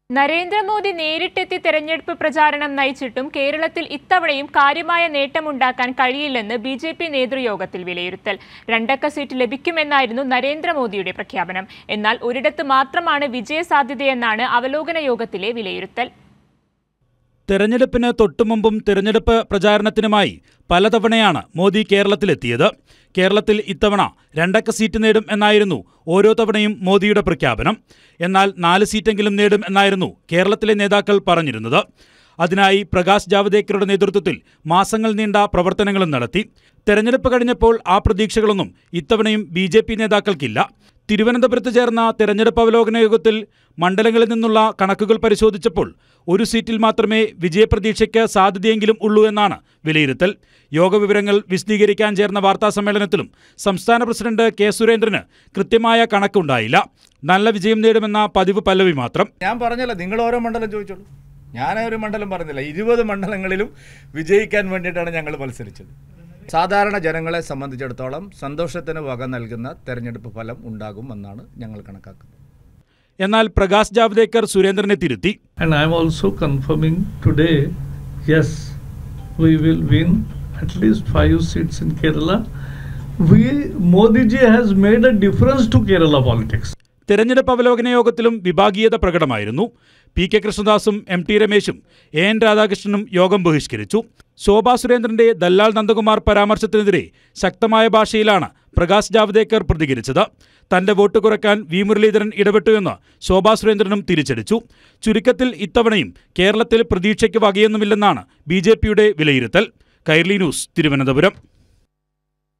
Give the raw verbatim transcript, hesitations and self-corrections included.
നരേന്ദ്രമോദി നേരിട്ടെത്തി തെരഞ്ഞെടുപ്പ് പ്രചാരണം നയിച്ചിട്ടും കേരളത്തിൽ ഇത്തവണയും കാര്യമായ നേട്ടമുണ്ടാക്കാൻ കഴിയില്ലെന്ന് ബി ജെ പി നേതൃയോഗത്തിൽ വിലയിരുത്തൽ. രണ്ടക്ക സീറ്റ് ലഭിക്കുമെന്നായിരുന്നു നരേന്ദ്രമോദിയുടെ പ്രഖ്യാപനം. എന്നാൽ ഒരിടത്ത് മാത്രമാണ് വിജയസാധ്യതയെന്നാണ് അവലോകന യോഗത്തിലെ വിലയിരുത്തൽ. തെരഞ്ഞെടുപ്പിന് തൊട്ടുമുമ്പും തെരഞ്ഞെടുപ്പ് പ്രചാരണത്തിനുമായി പലതവണയാണ് മോദി കേരളത്തിലെത്തിയത്. കേരളത്തിൽ ഇത്തവണ രണ്ടക്ക സീറ്റ് നേടും എന്നായിരുന്നു ഓരോ തവണയും മോദിയുടെ പ്രഖ്യാപനം. എന്നാൽ നാല് സീറ്റെങ്കിലും നേടും എന്നായിരുന്നു കേരളത്തിലെ നേതാക്കൾ പറഞ്ഞിരുന്നത്. അതിനായി പ്രകാശ് ജാവദേക്കറുടെ നേതൃത്വത്തിൽ മാസങ്ങൾ നീണ്ട പ്രവർത്തനങ്ങളും നടത്തി. തെരഞ്ഞെടുപ്പ് കഴിഞ്ഞപ്പോൾ ആ പ്രതീക്ഷകളൊന്നും ഇത്തവണയും ബി ജെ പി നേതാക്കൾക്കില്ല. തിരുവനന്തപുരത്ത് ചേർന്ന തെരഞ്ഞെടുപ്പ് അവലോകന യോഗത്തിൽ മണ്ഡലങ്ങളിൽ നിന്നുള്ള കണക്കുകൾ പരിശോധിച്ചപ്പോൾ ഒരു സീറ്റിൽ മാത്രമേ വിജയപ്രതീക്ഷയ്ക്ക് സാധ്യതയെങ്കിലും ഉള്ളൂ എന്നാണ് വിലയിരുത്തൽ. യോഗവിവരങ്ങൾ വിശദീകരിക്കാൻ ചേർന്ന വാർത്താസമ്മേളനത്തിലും സംസ്ഥാന പ്രസിഡന്റ് കെ സുരേന്ദ്രന് കൃത്യമായ കണക്കുണ്ടായില്ല. നല്ല വിജയം നേടുമെന്ന പതിവ് പല്ലവി മാത്രം. ഞാൻ പറഞ്ഞല്ല, നിങ്ങൾ ഓരോ മണ്ഡലം ചോദിച്ചോളൂ. ഞാൻ ഒരു മണ്ഡലം പറഞ്ഞില്ല. ഇരുപത് മണ്ഡലങ്ങളിലും വിജയിക്കാൻ വേണ്ടിയിട്ടാണ് ഞങ്ങൾ മത്സരിച്ചത്. സാധാരണ ജനങ്ങളെ സംബന്ധിച്ചിടത്തോളം സന്തോഷത്തിന് വക നൽകുന്ന തെരഞ്ഞെടുപ്പ് ഫലം ഉണ്ടാകുമെന്നാണ് ഞങ്ങൾ കണക്കാക്കുന്നത്. എന്നാൽ പ്രകാശ് ജാവദേക്കർ സുരേന്ദ്രനെ തിരുത്തി. And I am also confirming today, yes, we will win at least five seats in Kerala. We, Modi ji has made a difference to Kerala politics. തെരഞ്ഞെടുപ്പ് അവലോകന യോഗത്തിലും വിഭാഗീയത പ്രകടമായിരുന്നു. പി കെ കൃഷ്ണദാസും എം ടി രമേശും എ എൻ രാധാകൃഷ്ണനും യോഗം ബഹിഷ്കരിച്ചു. ശോഭാ സുരേന്ദ്രന്റെ ദല്ലാൽ നന്ദകുമാർ പരാമർശത്തിനെതിരെ ശക്തമായ ഭാഷയിലാണ് പ്രകാശ് ജാവദേക്കർ പ്രതികരിച്ചത്. തന്റെ വോട്ട് കുറയ്ക്കാൻ വി മുരളീധരൻ ഇടപെട്ടുവെന്ന് ശോഭാ സുരേന്ദ്രനും തിരിച്ചടിച്ചു. ചുരുക്കത്തിൽ ഇത്തവണയും കേരളത്തിൽ പ്രതീക്ഷയ്ക്ക് വകയൊന്നുമില്ലെന്നാണ് ബി ജെ പിയുടെ വിലയിരുത്തൽ. കൈരളി ന്യൂസ്, തിരുവനന്തപുരം.